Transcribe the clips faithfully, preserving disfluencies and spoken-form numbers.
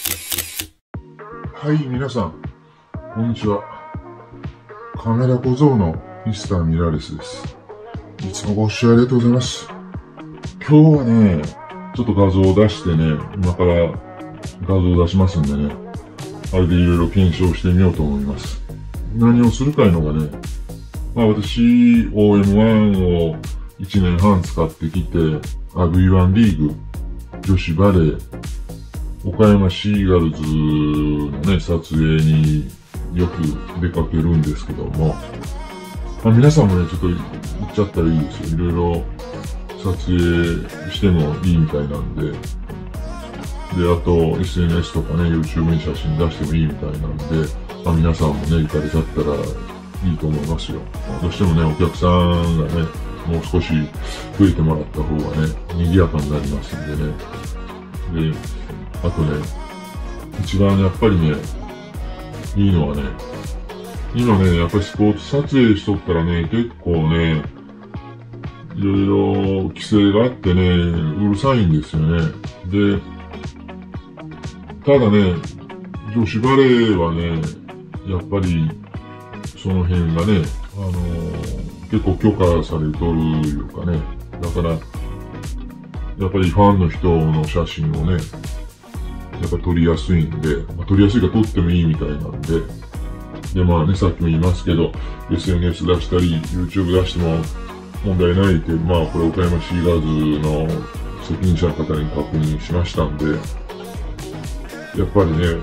はい、皆さん、こんにちは。カメラ小僧のミスターミラーレスです。いつもご視聴ありがとうございます。今日はね、ちょっと画像を出してね、今から画像を出しますんでね、あれでいろいろ検証してみようと思います。何をするかいうのがね、まあ私、オーエムワン をいちねんはん使ってきて、あ ブイワン リーグ、女子バレー、岡山シーガルズのね、撮影によく出かけるんですけども、まあ、皆さんもね、ちょっと行っちゃったらいいですよ。いろいろ撮影してもいいみたいなんで、で、あと エスエヌエス とかね、YouTube に写真出してもいいみたいなんで、まあ、皆さんもね、行かれちゃったらいいと思いますよ。まあ、どうしてもね、お客さんがね、もう少し増えてもらった方がね、賑やかになりますんでね。で、あとね、一番やっぱりね、いいのはね、今ね、やっぱりスポーツ撮影しとったらね、結構ね、いろいろ規制があってね、うるさいんですよね。で、ただね、女子バレーはね、やっぱり、その辺がね、あのー、結構許可されとるいうかね、だから、やっぱりファンの人の写真をね、やっぱ撮りやすいんで、まあ、撮りやすいから撮ってもいいみたいなんで、で、まあね、さっきも言いますけど、エスエヌエス 出したり、YouTube 出しても問題ないって、まあこれ岡山シーガーズの責任者の方に確認しましたんで、やっぱりね、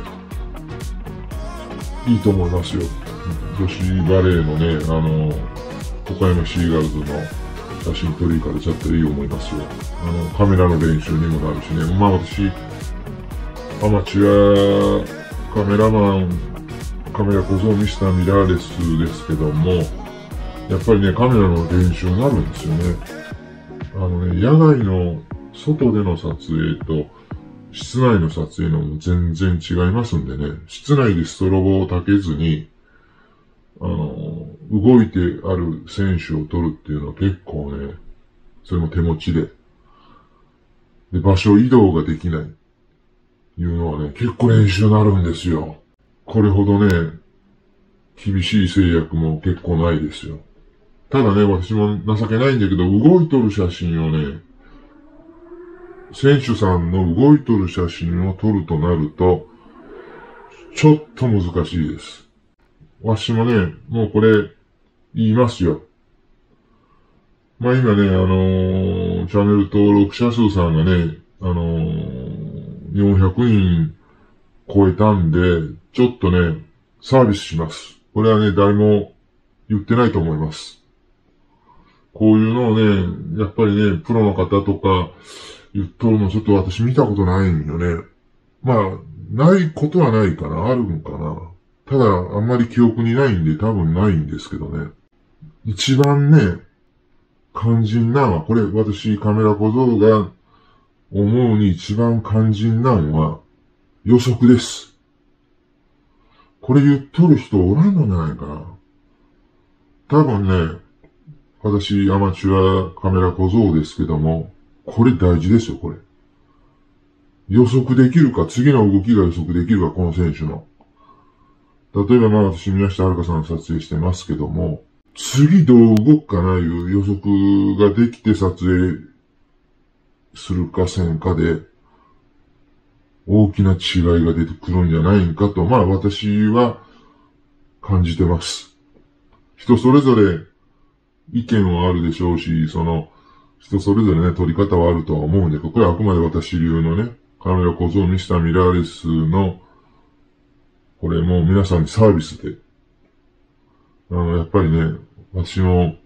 いいと思いますよ。女子バレーのね、あの、岡山シーガーズの写真撮りからちゃっていいと思いますよ。あの、カメラの練習にもなるしね、まあ私、アマチュアカメラマン、カメラ小僧ミスターミラーレスですけども、やっぱりね、カメラの練習になるんですよね。あのね、野外の外での撮影と室内の撮影のも全然違いますんでね、室内でストロボを焚けずに、あの、動いてある選手を撮るっていうのは結構ね、それも手持ちで、で、場所移動ができない。いうのはね、結構練習になるんですよ。これほどね、厳しい制約も結構ないですよ。ただね、私も情けないんだけど、動いとる写真をね、選手さんの動いとる写真を撮るとなると、ちょっと難しいです。わしもね、もうこれ、言いますよ。まあ今ね、あのー、チャンネル登録者数さんがね、あのー、よんひゃくにん超えたんで、ちょっとね、サービスします。これはね、誰も言ってないと思います。こういうのをね、やっぱりね、プロの方とか言っとるのちょっと私見たことないんよね。まあ、ないことはないかな、あるんかな。ただ、あんまり記憶にないんで多分ないんですけどね。一番ね、肝心なのは、これ私カメラ小僧が思うに一番肝心なのは予測です。これ言っとる人おらんのじゃないかな。多分ね、私アマチュアカメラ小僧ですけども、これ大事ですよ、これ。予測できるか、次の動きが予測できるか、この選手の。例えばまあ私宮下遥さんの撮影してますけども、次どう動くかないう予測ができて撮影するかせんかで、大きな違いが出てくるんじゃないかと、まあ私は感じてます。人それぞれ意見はあるでしょうし、その人それぞれね、撮り方はあるとは思うんだけど、これはあくまで私流のね、カメラ小僧ミスターミラーレスの、これもう皆さんにサービスで、あの、やっぱりね、私も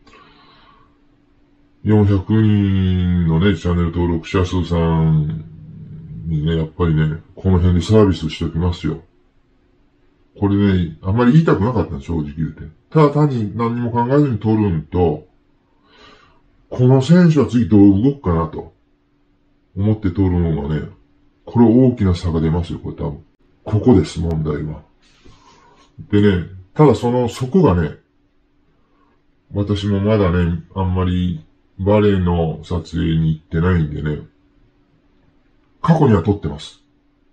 よんひゃくにんのね、チャンネル登録者数さんにね、やっぱりね、この辺でサービスしておきますよ。これね、あんまり言いたくなかったの、正直言うて。ただ単に何も考えずに撮るんと、この選手は次どう動くかなと思って撮るのがね、これ大きな差が出ますよ、これ多分。ここです、問題は。でね、ただその、そこがね、私もまだね、あんまりバレエの撮影に行ってないんでね、過去には撮ってます。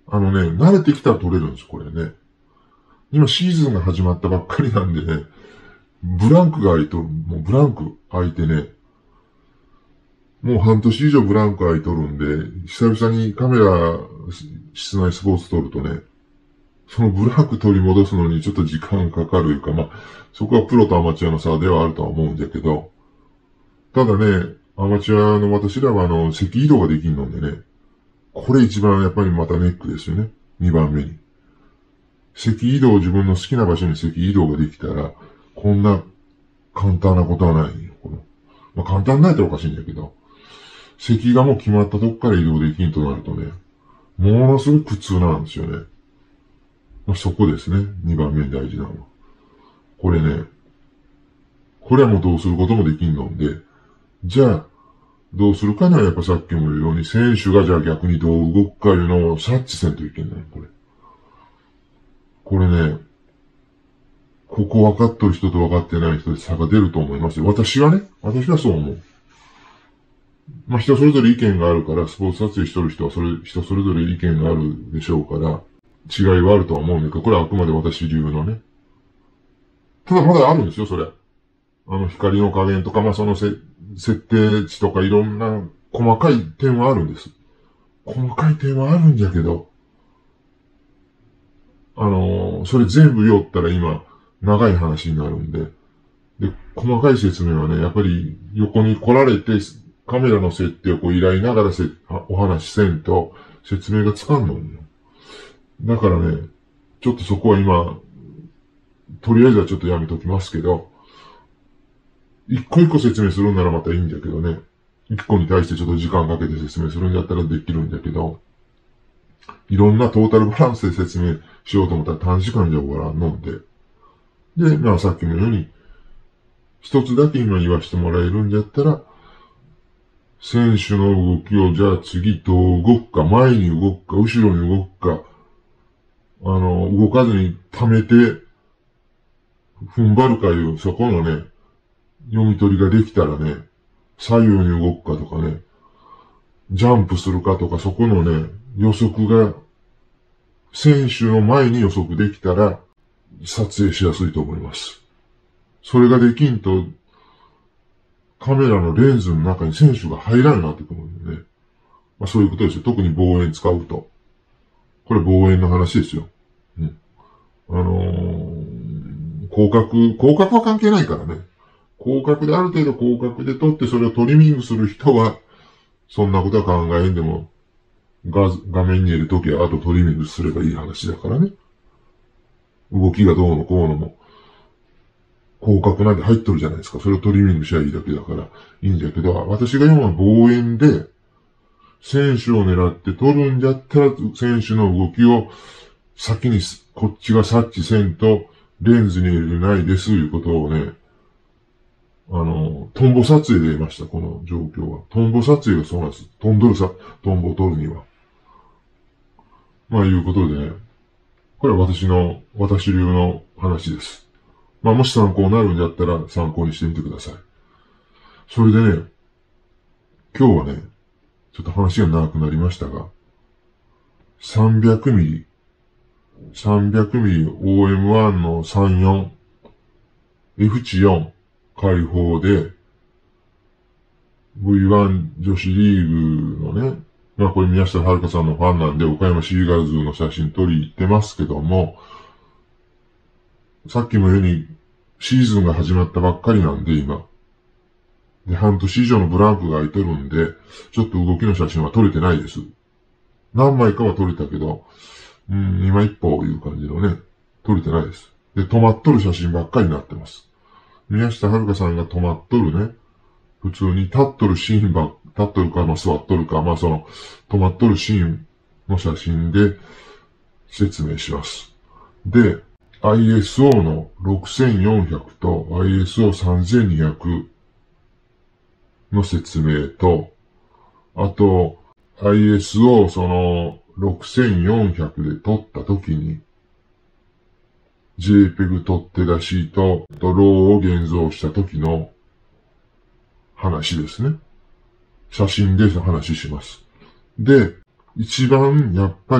あのね、慣れてきたら撮れるんです、これね。今シーズンが始まったばっかりなんでね、ブランクが空いとる、もうブランク空いてね、もう半年以上ブランク空いとるんで、久々にカメラ、室内スポーツ撮るとね、そのブランク取り戻すのにちょっと時間かかるいうか、まあ、そこはプロとアマチュアの差ではあるとは思うんだけど、ただね、アマチュアの私らはあの、席移動ができんのでね、これ一番やっぱりまたネックですよね。二番目に。席移動、自分の好きな場所に席移動ができたら、こんな簡単なことはないよ。このまあ、簡単ないとおかしいんだけど、席がもう決まったとこから移動できんとなるとね、ものすごく苦痛なんですよね。まあ、そこですね。二番目に大事なのは。これね、これはもうどうすることもできんので、じゃあ、どうするかにはやっぱさっきも言うように、選手がじゃあ逆にどう動くかいうのを察知せんといけない、これ。これね、ここ分かっとる人と分かってない人で差が出ると思いますよ。私はね、私はそう思う。まあ人それぞれ意見があるから、スポーツ撮影しとる人はそれ、人それぞれ意見があるでしょうから、違いはあるとは思うんだけど、これはあくまで私流のね。ただまだあるんですよ、それ。あの光の加減とか、まあそのせ設定値とかいろんな細かい点はあるんです。細かい点はあるんじゃけど、あのー、それ全部言ったら今、長い話になるんで、で、細かい説明はね、やっぱり横に来られて、カメラの設定をこう依頼ながらせお話しせんと説明がつかんのんよ。だからね、ちょっとそこは今、とりあえずはちょっとやめときますけど、一個一個説明するんならまたいいんだけどね、一個に対してちょっと時間かけて説明するんだったらできるんだけど、いろんなトータルバランスで説明しようと思ったら短時間じゃ終わらんので、で、まあさっきのように、一つだけ今言わせてもらえるんだったら、選手の動きをじゃあ次どう動くか、前に動くか、後ろに動くか、あの、動かずに溜めて、踏ん張るかいう、そこのね、読み取りができたらね、左右に動くかとかね、ジャンプするかとか、そこのね、予測が、選手の前に予測できたら、撮影しやすいと思います。それができんと、カメラのレンズの中に選手が入らんようになってくるんでね。まあそういうことですよ。特に望遠使うと。これ望遠の話ですよ。うん。あのー、広角、広角は関係ないからね。広角である程度広角で撮ってそれをトリミングする人は、そんなことは考えんでも、画、画面に入れるときはあとトリミングすればいい話だからね。動きがどうのこうのも、広角なんで入っとるじゃないですか。それをトリミングしゃいいだけだからいいんだけど、私が言うのは望遠で、選手を狙って撮るんじゃったら、選手の動きを先にこっちが察知せんと、レンズに入れれないですいうことをね、あの、トンボ撮影で言いました、この状況は。トンボ撮影がそうなんです。飛んどるさ、トンボを撮るには。まあいうことでね、これは私の、私流の話です。まあもし参考になるんだったら参考にしてみてください。それでね、今日はね、ちょっと話が長くなりましたが、さんびゃくミリ、さんびゃくミリ オーエムワン のさんじゅうよん、エフエイチフォー 開放で、ブイワン 女子リーグのね、まあこれ宮下遥さんのファンなんで岡山シーガルズの写真撮り行ってますけども、さっきも言うようにシーズンが始まったばっかりなんで今。で、半年以上のブランクが空いてるんで、ちょっと動きの写真は撮れてないです。何枚かは撮れたけど、うん、今一歩いう感じのね、撮れてないです。で、止まっとる写真ばっかりになってます。宮下遥さんが止まっとるね、普通に立っとるシーンば、立っとるか、まあ座っとるか、まあその、止まっとるシーンの写真で説明します。で、アイエスオー のろくせんよんひゃく と アイエスオーさんぜんにひゃく の説明と、あと、アイエスオー そのろくせんよんひゃくで撮った時に、JPEG 取って出しと、と ロー を現像した時の話ですね。写真で話します。で、一番やっぱり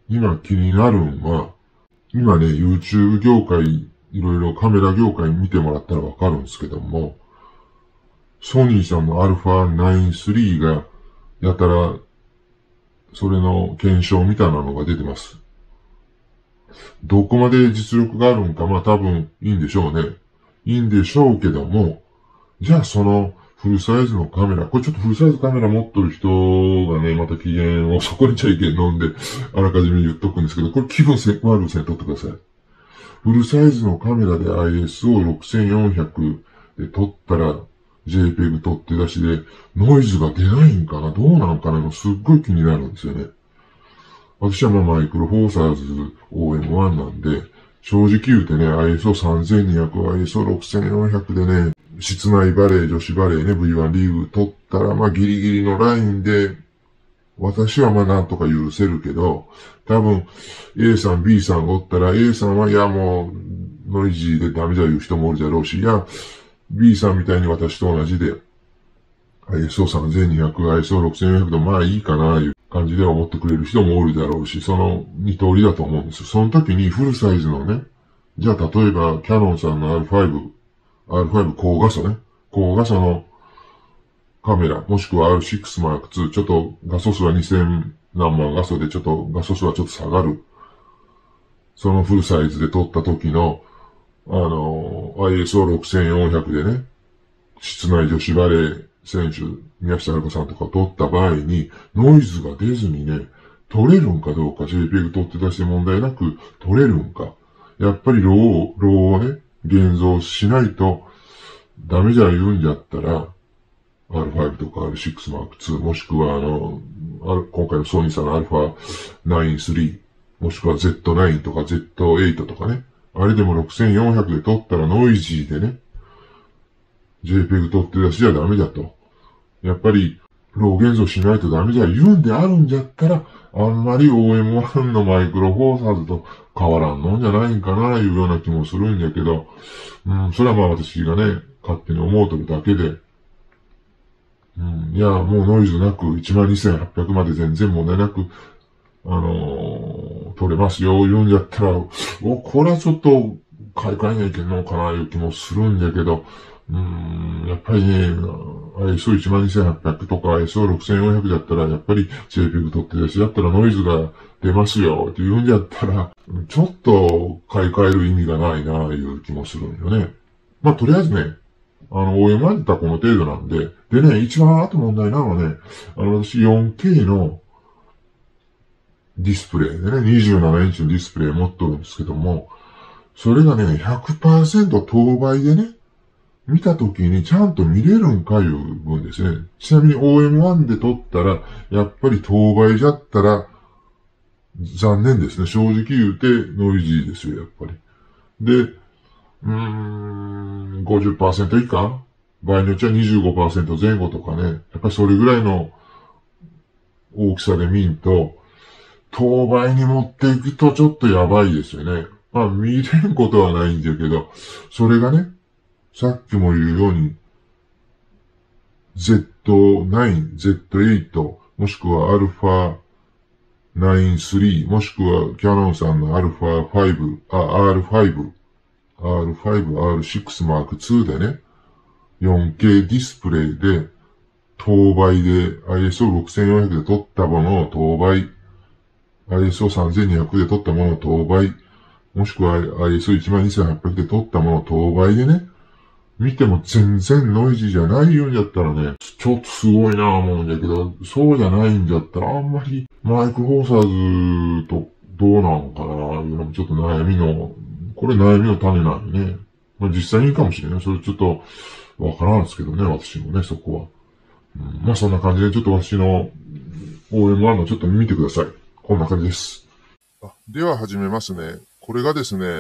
今気になるんは、今ね、YouTube 業界、いろいろカメラ業界見てもらったらわかるんですけども、ソニーさんの アルファナインスリー が、やたら、それの検証みたいなのが出てます。どこまで実力があるんか、まあ多分いいんでしょうね。いいんでしょうけども、じゃあそのフルサイズのカメラ、これちょっとフルサイズカメラ持っとる人がね、また機嫌を損ねちゃいけんのんで、あらかじめ言っとくんですけど、これ気分悪い線取ってください。フルサイズのカメラで アイエスオーろくせんよんひゃく で撮ったら JPEG 撮って出しでノイズが出ないんかな、どうなのかなのすっごい気になるんですよね。私はまあマイクロフォーサーズ オーエムワン なんで、正直言うてね、アイエスオーさんぜんにひゃく、アイエスオーろくせんよんひゃく でね、室内バレー、女子バレーね、ブイワン リーグ取ったら、まあギリギリのラインで、私はまあなんとか許せるけど、多分 A さん、B さんがおったら A さんはいやもうノイジーでダメだいう人もおるじゃろうし、いや B さんみたいに私と同じで アイエスオーさんぜんにひゃく、アイエスオーろくせんよんひゃく でまあいいかないう感じで思ってくれる人もおるだろうし、その二通りだと思うんです。その時にフルサイズのね、じゃあ例えばキャノンさんの アールファイブ、アールファイブ 高画素ね、高画素のカメラ、もしくは アールシックスマークツー、ちょっと画素数はにせん何万画素でちょっと画素数はちょっと下がる。そのフルサイズで撮った時の、あの、アイエスオーろくせんよんひゃく でね、室内女子バレー選手、宮下遥子さんとか撮った場合に、ノイズが出ずにね、撮れるんかどうか、JPEG 撮って出して問題なく撮れるんか。やっぱりロー、ローをね、現像しないとダメじゃ言うんじゃったら、アールファイブ とか アールシックスマークツー、もしくはあの、今回のソニーさんの アルファナインスリー、もしくは ゼットナイン とか ゼットエイト とかね。あれでもろくせんよんひゃくで撮ったらノイジーでね、JPEG 撮って出しじゃダメだと。やっぱり、ロー現像しないとダメじゃ言うんであるんじゃったら、あんまり オーエムワン のマイクロフォーサーズと変わらんのんじゃないんかな、いうような気もするんやけど、うん、それはまあ私がね、勝手に思うとるだけで、うん、いや、もうノイズなくいちまんにせんはっぴゃくまで全然問題なく、あのー、撮れますよ、言うんじゃったら、お、これはちょっと買い替えにはいけんのかな、いう気もするんだけど、うーん、やっぱりね、アイエスオーいちまんにせんはっぴゃく とか アイエスオーろくせんよんひゃく だったら、やっぱり JPEG 撮って出しだったらノイズが出ますよ、って言うんじゃったら、ちょっと買い替える意味がないな、いう気もするんよね。まあ、とりあえずね、あの、オーエムワン ってこの程度なんで、でね、一番後問題なのはね、あの、私 よんケー のディスプレイでね、にじゅうななインチのディスプレイ持っとるんですけども、それがね、ひゃくパーセント 等倍でね、見たときにちゃんと見れるんかいう分ですね。ちなみに オーエムワン で撮ったら、やっぱり等倍じゃったら、残念ですね。正直言うてノイジーですよ、やっぱり。で、うーん、ごじゅっパーセント 以下場合によっちゃ にじゅうごパーセント 前後とかね。やっぱりそれぐらいの大きさで見んと、等倍に持っていくとちょっとやばいですよね。まあ見れんことはないんだけど、それがね、さっきも言うように、ゼットナイン、ゼットエイト、もしくは アルファナインスリー、もしくはキャノンさんの アルファファイブ、あ、アールファイブ、アールファイブ、アールシックスマークツー でね、よんケー ディスプレイで、等倍で アイエスオーろくせんよんひゃく で撮ったものを等倍、アイエスオーさんぜんにひゃく で撮ったものを等倍、もしくは アイエスオーいちまんにせんはっぴゃく で撮ったものを等倍でね、見ても全然ノイジーじゃないようんじゃったらね、ちょっとすごいなぁ思うんだけど、そうじゃないんじゃったらあんまりマイクロフォーサーズとどうなんかなぁいうのもちょっと悩みの、これ悩みの種なんでね。まあ実際にいいかもしれない。それちょっとわからんですけどね、私もね、そこは。うん、まあそんな感じでちょっと私の オーエムワン のちょっと見てください。こんな感じです。あ、では始めますね。これがですね、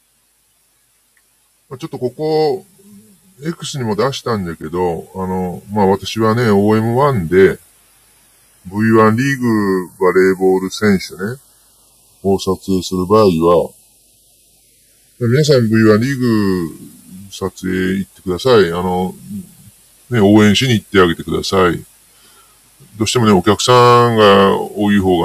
ちょっとここ、X にも出したんだけど、あの、まあ、私はね、オーエムワン で ブイワン リーグバレーボール選手ね、を撮影する場合は、皆さん ブイワン リーグ撮影行ってください。あの、ね、応援しに行ってあげてください。どうしてもね、お客さんが多い方がね、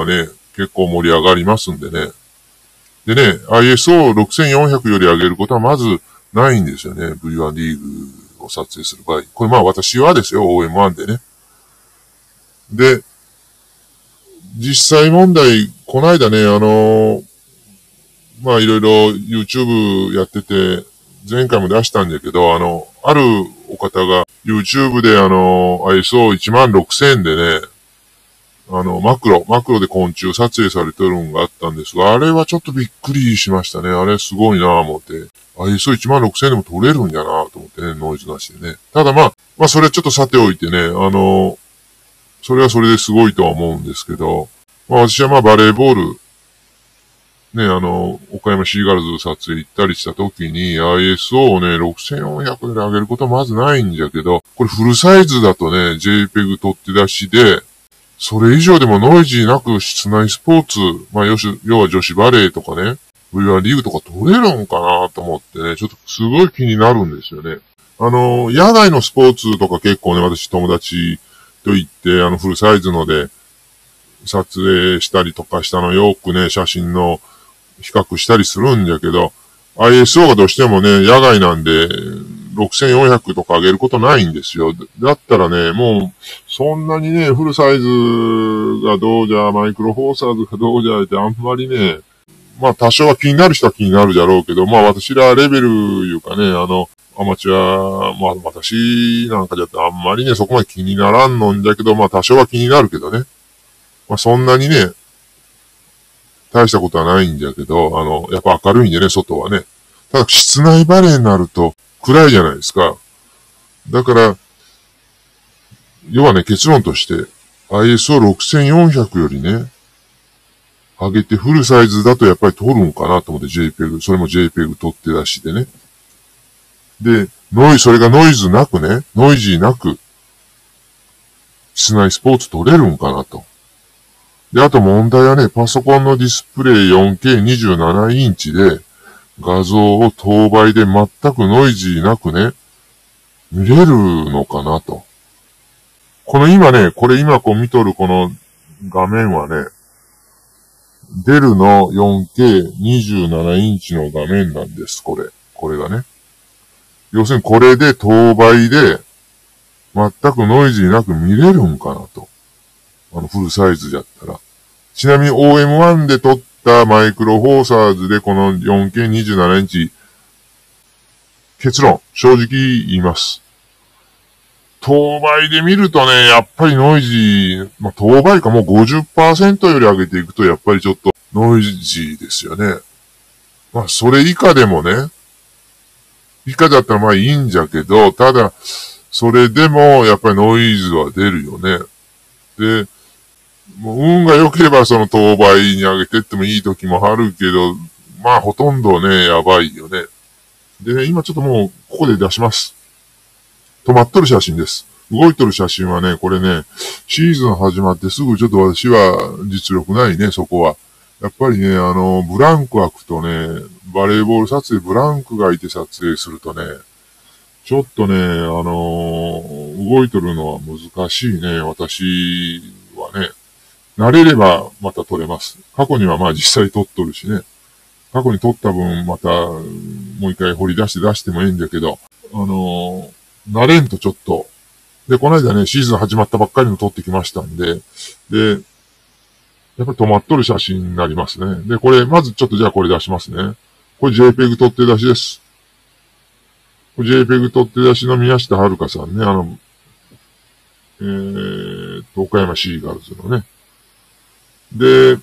結構盛り上がりますんでね。でね、アイエスオーろくせんよんひゃく より上げることはまずないんですよね。ブイワン リーグを撮影する場合。これまあ私はですよ、オーエムワン でね。で、実際問題、この間ね、あの、まあいろいろ YouTube やってて、前回も出したんだけど、あの、あるお方が YouTube であの、アイエスオーいちまんろくせん でね、あの、マクロ、マクロで昆虫撮影されてるのがあったんですが、あれはちょっとびっくりしましたね。あれすごいなぁ思って。アイエスオーいちまんろくせん でも撮れるんやなぁと思ってね、ノイズなしでね。ただまあ、まあそれちょっとさておいてね、あの、それはそれですごいとは思うんですけど、まあ私はまあバレーボール、ね、あの、岡山シーガルズ撮影行ったりした時に アイエスオー をね、ろくせんよんひゃくで上げることはまずないんじゃけど、これフルサイズだとね、JPEG 取って出しで、それ以上でもノイジーなく室内スポーツ、まあよし、要は女子バレーとかね、ブイワン リーグとか取れるんかなと思ってね、ちょっとすごい気になるんですよね。あの、野外のスポーツとか結構ね、私友達と言って、あのフルサイズので撮影したりとかしたのよくね、写真の比較したりするんじゃけど、アイエスオー がどうしてもね、野外なんで、ろくせんよんひゃくとか上げることないんですよ。だったらね、もう、そんなにね、フルサイズがどうじゃ、マイクロフォーサーズがどうじゃってあんまりね、まあ多少は気になる人は気になるじゃろうけど、まあ私らレベルいうかね、あの、アマチュア、まあ私なんかじゃってあんまりね、そこまで気にならんのんじゃけど、まあ多少は気になるけどね。まあそんなにね、大したことはないんじゃけど、あの、やっぱ明るいんでね、外はね。ただ、室内バレーになると暗いじゃないですか。だから、要はね、結論として、アイエスオーろくせんよんひゃく よりね、上げてフルサイズだとやっぱり撮るんかなと思って JPEG、それも JPEG 撮って出しでね。で、ノイ、それがノイズなくね、ノイジーなく、室内スポーツ撮れるんかなと。で、あと問題はね、パソコンのディスプレイ よんケーにじゅうなな インチで画像を等倍で全くノイジーなくね、見れるのかなと。この今ね、これ今こう見とるこの画面はね、デルの よんケーにじゅうなな インチの画面なんです、これ。これがね。要するにこれで等倍で全くノイジーなく見れるんかなと。あの、フルサイズじゃったら。ちなみに オーエムワン で撮ったマイクロフォーサーズでこの よんケーにじゅうなな インチ、結論、正直言います。等倍で見るとね、やっぱりノイジー、まあ、等倍かもう ごじゅっパーセント より上げていくとやっぱりちょっとノイジーですよね。まあ、それ以下でもね、以下だったらまあいいんじゃけど、ただ、それでもやっぱりノイズは出るよね。で、もう運が良ければその等倍に上げてってもいい時もあるけど、まあほとんどね、やばいよね。でね、今ちょっともうここで出します。止まっとる写真です。動いとる写真はね、これね、シーズン始まってすぐちょっと私は実力ないね、そこは。やっぱりね、あの、ブランク空くとね、バレーボール撮影ブランクがいて撮影するとね、ちょっとね、あのー、動いとるのは難しいね、私はね。慣れればまた撮れます。過去にはまあ実際撮っとるしね。過去に撮った分またもう一回掘り出して出してもいいんだけど、あのー、慣れんとちょっと。で、この間ね、シーズン始まったばっかりの撮ってきましたんで、で、やっぱり止まっとる写真になりますね。で、これ、まずちょっとじゃあこれ出しますね。これ JPEG 撮って出しです。これ JPEG 撮って出しの宮下遥さんね、あの、えーと、岡山シーガルズのね。で、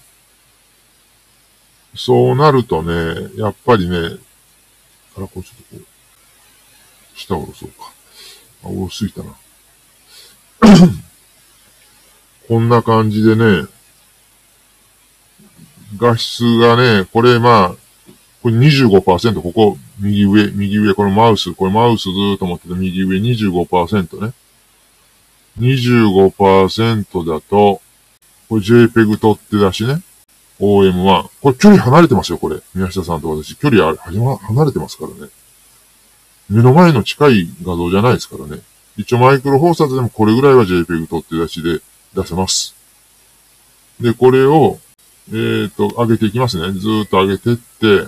そうなるとね、やっぱりね、あら、こうちょっとこう、下を下ろそうか。あ、下ろすぎたな。こんな感じでね、画質がね、これまあ、これ にじゅうごパーセント、ここ、右上、右上、このマウス、これマウスずーっと持ってて右上 にじゅうごパーセント ね。にじゅうごパーセント だと、これ JPEG 撮って出しね。オーエムワン。これ距離離れてますよ、これ。宮下さんと私。距離あれ、離れてますからね。目の前の近い画像じゃないですからね。一応マイクロフォーサーズでもこれぐらいは JPEG 撮って出しで出せます。で、これをえっと、上げていきますね。ずーっと上げてって、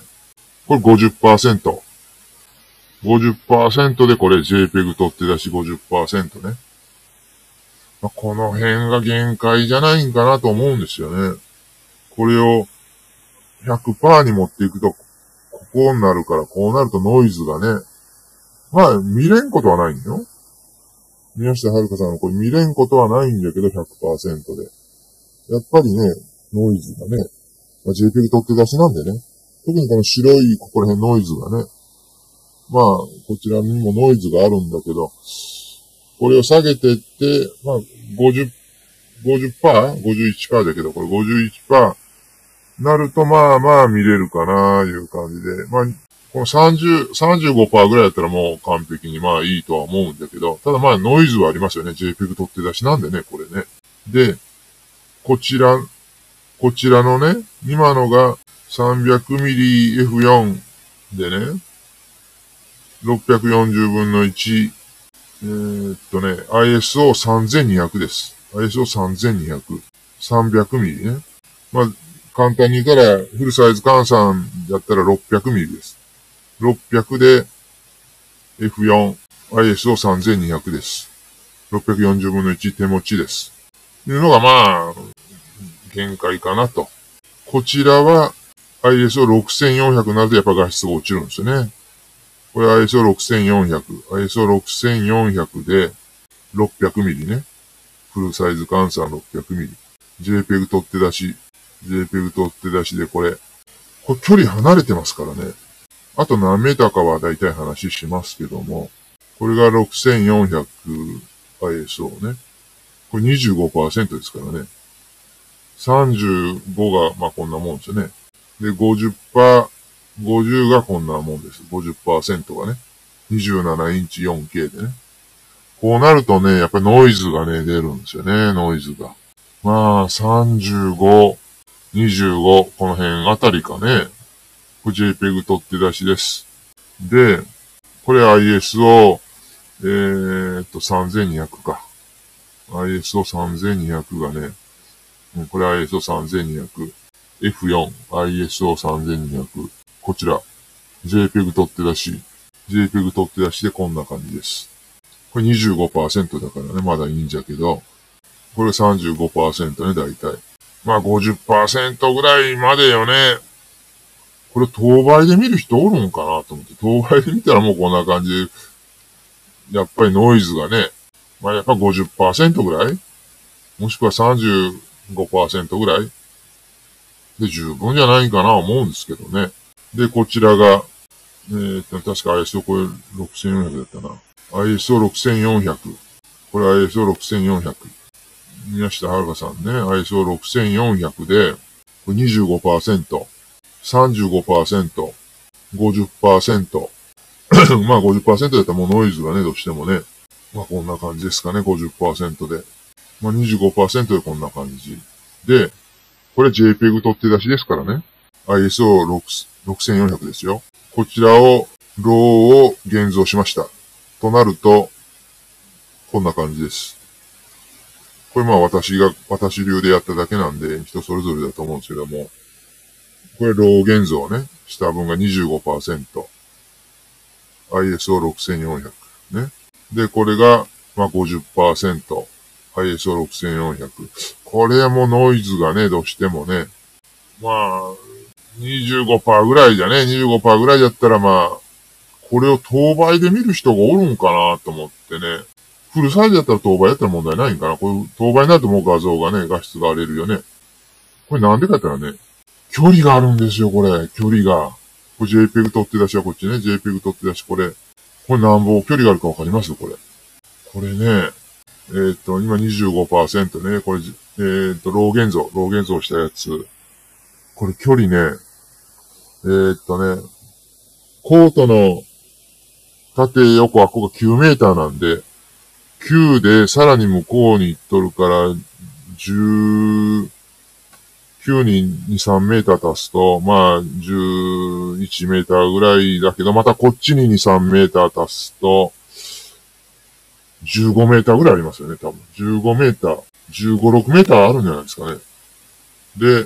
これ ごじゅっパーセント。ごじゅっパーセント でこれ JPEG 取って出し ごじゅっパーセント ね。まあ、この辺が限界じゃないんかなと思うんですよね。これを ひゃくパーセント に持っていくと、ここになるから、こうなるとノイズがね、まあ、見れんことはないんよ。宮下遥さんのこれ見れんことはないんだけど ひゃくパーセント で。やっぱりね、ノイズがね、まあ、JPEG 取って出しなんでね、特にこの白いここら辺ノイズがね、まあ、こちらにもノイズがあるんだけど、これを下げてって、まあ、ごじゅう、ごじゅっパーセント?ごじゅういちパーセント だけど、これ ごじゅういちパーセント なると、まあまあ見れるかな、いう感じで。まあ、このさんじゅう、さんじゅうごパーセント ぐらいだったらもう完璧にまあいいとは思うんだけど、ただまあノイズはありますよね。JPEG 取って出しなんでね、これね。で、こちら、こちらのね、今のが さんびゃくミリエフフォー でね、ろっぴゃくよんじゅうぶんのいち、えー、っとね、アイエスオーさんぜんにひゃく です。アイエスオーさんぜんにひゃく。さんびゃくミリね。まあ、簡単に言ったら、フルサイズ換算だったらろっぴゃくミリです。ろっぴゃくで エフフォー、アイエスオーさんぜんにひゃく です。ろっぴゃくよんじゅうぶんのいち手持ちです。いうのがまあ、限界かなと。こちらは アイエスオーろくせんよんひゃく になるとやっぱ画質が落ちるんですよね。これ アイエスオーろくせんよんひゃく。アイエスオーろくせんよんひゃく でろっぴゃくミリね。フルサイズ換算ろっぴゃくミリ。JPEG 取って出し。JPEG 取って出しでこれ。これ距離離れてますからね。あと何メーターかはだいたい話しますけども。これがろくせんよんひゃく アイエスオー ね。これ にじゅうごパーセント ですからね。さんじゅうごがまあこんなもんですよね。で、ごじゅっパーセント、ごじゅうがこんなもんです。ごじゅっパーセント がね。にじゅうななインチ よんケー でね。こうなるとね、やっぱりノイズがね、出るんですよね、ノイズが。まあ、さんじゅうご、にじゅうご、この辺あたりかね。これ JPEG 取って出しです。で、これ アイエスオー、えーっと、さんぜんにひゃくか。アイエスオーさんぜんにひゃく がね、これ アイエスオーさんぜんにひゃく、エフフォー、アイエスオーさんぜんにひゃく、こちら、JPEG 取って出し、JPEG 取って出しでこんな感じです。これ にじゅうごパーセント だからね、まだいいんじゃけど、これ さんじゅうごパーセント ね、だいたい。まあ ごじゅっパーセント ぐらいまでよね。これ当倍で見る人おるんかなと思って、当倍で見たらもうこんな感じで、やっぱりノイズがね、まあやっぱ ごじゅっパーセント ぐらいもしくは さんじゅうごパーセント ぐらいで十分じゃないかな思うんですけどね。で、こちらが、えー、っと、確か アイエスオー これろくせんよんひゃくだったな。アイエスオーろくせんよんひゃく。これ アイエスオーろくせんよんひゃく。宮下遥さんね、アイエスオーろくせんよんひゃく で、これ にじゅうごパーセント、さんじゅうごパーセント、ごじゅっパーセント。まあ ごじゅっパーセント だったらもうノイズがね、どうしてもね。まあこんな感じですかね、ごじゅっパーセント で。まあ にじゅうごパーセント でこんな感じ。で、これ JPEG 取って出しですからね。アイエスオーろくせんよんひゃく ですよ。こちらを、ローを現像しました。となると、こんな感じです。これまあ私が、私流でやっただけなんで、人それぞれだと思うんですけども、これロー現像ね、した分が にじゅうごパーセント。アイエスオーろくせんよんひゃく ね。で、これが、まあ ごじゅっパーセント。アイエスオーろくせんよんひゃく。これもノイズがね、どうしてもね、まあ、にじゅうごパーセント ぐらいじゃね、にじゅうごパーセント ぐらいだったらまあ、これを当倍で見る人がおるんかなと思ってね。フルサイズだったら当倍だったら問題ないんかな。これ当倍になるともう画像がね、画質が荒れるよね。これなんでかって言ったらね、距離があるんですよ、これ。距離が。これ JPEG 取って出しはこっちね。JPEG 取って出し、これ。これ何本距離があるかわかりますこれ。これね、えー、っと、今 にじゅうごパーセント ね。これ、えー、っと、ロー現像、ロー現像したやつ。これ距離ね、えー、っとね、コートの縦横はここがきゅうメーターなんで、きゅうでさらに向こうに行っとるから、じゅうきゅうにに、さんメーター足すと、まあ、じゅういちメーターぐらいだけど、またこっちにに、さんメーター足すと、じゅうごメーターぐらいありますよね、多分。じゅうごメーター、じゅうご、ろくメーターあるんじゃないですかね。で、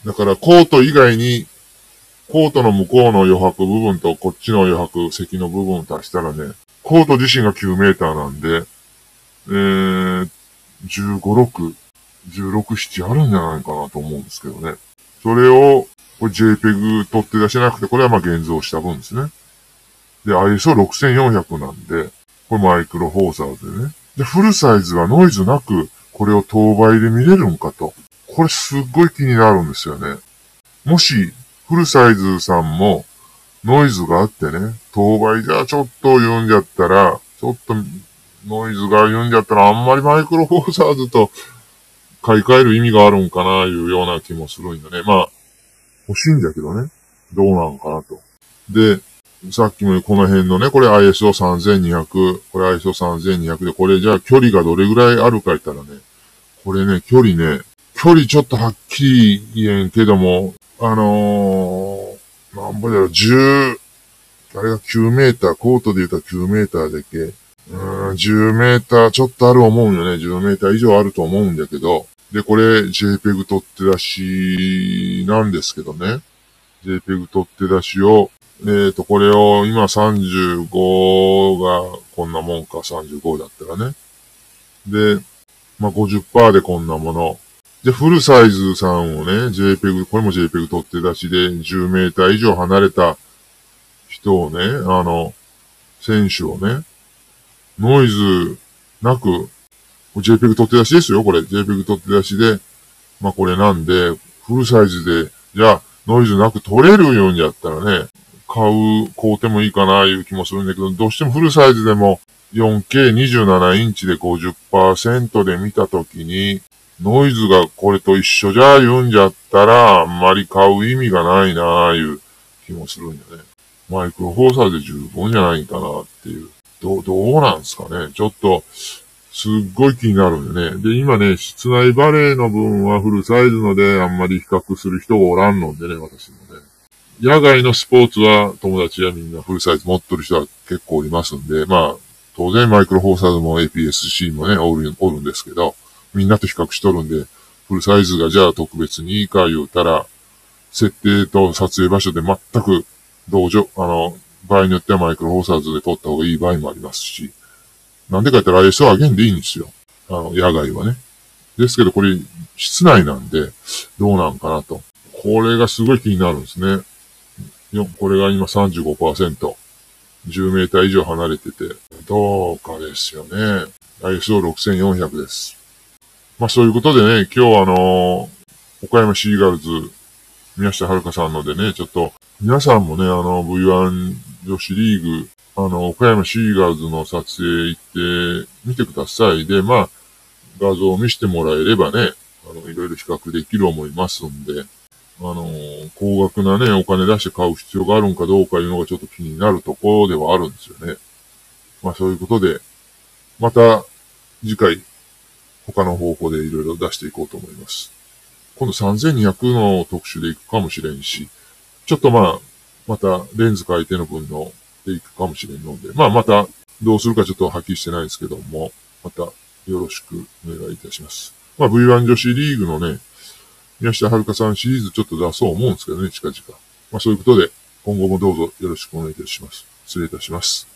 だからコート以外に、コートの向こうの余白部分とこっちの余白、席の部分を足したらね、コート自身がきゅうメーターなんで、えー、じゅうご、ろく、じゅうろく、ななあるんじゃないかなと思うんですけどね。それを、これ JPEG 取って出しなくて、これはまあ現像した分ですね。で、アイエスオーろくせんよんひゃく なんで、これマイクロフォーサーズでね。で、フルサイズはノイズなく、これを当倍で見れるんかと。これすっごい気になるんですよね。もし、フルサイズさんも、ノイズがあってね、当倍じゃちょっと言うんじゃったら、ちょっとノイズが言うんじゃったら、あんまりマイクロフォーサーズと買い替える意味があるんかな、いうような気もするんだね。まあ、欲しいんだけどね。どうなんかなと。で、さっきもこの辺のね、これ アイエスオーさんぜんにひゃく、これ アイエスオーさんぜんにひゃく で、これじゃあ距離がどれぐらいあるか言ったらね、これね、距離ね、距離ちょっとはっきり言えんけども、あのー、なんぼだろう、じゅう、あれがきゅうメーター、コートで言うたらきゅうメーターだけ、うーん、じゅうメーターちょっとある思うんよね。じゅうメーター以上あると思うんだけど、で、これ JPEG 取って出しなんですけどね。JPEG 取って出しを、えーと、これを今さんじゅうごがこんなもんか、さんじゅうごだったらね。で、まあ、ごじゅっパーセント でこんなもの。で、フルサイズさんをね、JPEG、これも JPEG 取って出しでじゅうメーター以上離れた人をね、あの、選手をね、ノイズなく、JPEG 取って出しですよ、これ。JPEG 取って出しで、まあ、これなんで、フルサイズで、じゃあ、ノイズなく取れるようんやったらね、買う、買うてもいいかな、いう気もするんだけど、どうしてもフルサイズでも よんケーにじゅうなな インチで ごじゅっパーセント で見たときに、ノイズがこれと一緒じゃ言うんじゃったら、あんまり買う意味がないな、いう気もするんだね。マイクロフォーサーで十分じゃないかなっていう。どう、どうなんすかね。ちょっと、すっごい気になるんでね。で、今ね、室内バレーの分はフルサイズのであんまり比較する人がおらんのでね、私もね。野外のスポーツは友達はみんなフルサイズ持ってる人は結構いますんで、まあ、当然マイクロフォーサーズも エーピーエスシー もね、おる、おるんですけど、みんなと比較しとるんで、フルサイズがじゃあ特別にいいか言うたら、設定と撮影場所で全く同情、あの、場合によってはマイクロフォーサーズで撮った方がいい場合もありますし、なんでか言ったら アイエスオー 上げんでいいんですよ。あの、野外はね。ですけどこれ、室内なんで、どうなんかなと。これがすごい気になるんですね。よこれが今 さんじゅうごパーセント。じゅうメーター以上離れてて、どうかですよね。アイエスオーろくせんよんひゃく です。まあそういうことでね、今日あのー、岡山シーガルズ、宮下遥さんのでね、ちょっと、皆さんもね、あの、ブイワン 女子リーグ、あの、岡山シーガルズの撮影行ってみてください。で、まあ、画像を見せてもらえればね、あの、いろいろ比較できる思いますんで、あの、高額なね、お金出して買う必要があるんかどうかいうのがちょっと気になるところではあるんですよね。まあそういうことで、また次回、他の方法でいろいろ出していこうと思います。今度さんぜんにひゃくの特集でいくかもしれんし、ちょっとまあ、またレンズ変えての分のでいくかもしれんので、まあまたどうするかちょっとはっきりしてないですけども、またよろしくお願いいたします。まあ ブイワン 女子リーグのね、宮下遥さんシリーズちょっと出そう思うんですけどね、近々。まあそういうことで、今後もどうぞよろしくお願いいたします。失礼いたします。